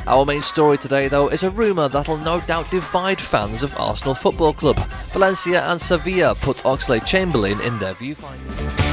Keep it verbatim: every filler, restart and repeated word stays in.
Our main story today, though, is a rumour that'll no doubt divide fans of Arsenal Football Club. Valencia and Sevilla put Oxlade-Chamberlain in their viewfinder.